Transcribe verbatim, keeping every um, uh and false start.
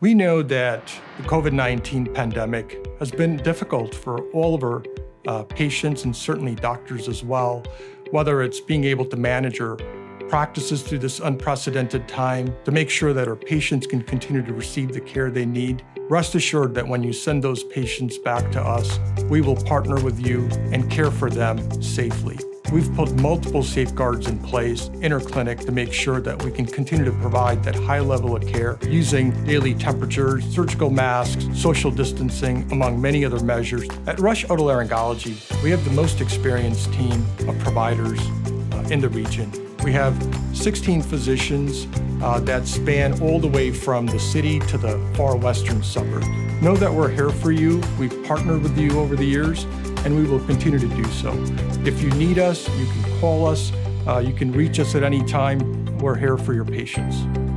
We know that the COVID nineteen pandemic has been difficult for all of our uh, patients and certainly doctors as well, whether it's being able to manage our practices through this unprecedented time to make sure that our patients can continue to receive the care they need. Rest assured that when you send those patients back to us, we will partner with you and care for them safely. We've put multiple safeguards in place in our clinic to make sure that we can continue to provide that high level of care using daily temperatures, surgical masks, social distancing, among many other measures. At Rush Otolaryngology, we have the most experienced team of providers uh, in the region. We have sixteen physicians uh, that span all the way from the city to the far western suburbs. Know that we're here for you. We've partnered with you over the years, and we will continue to do so. If you need us, you can call us. Uh, you can reach us at any time. We're here for your patients.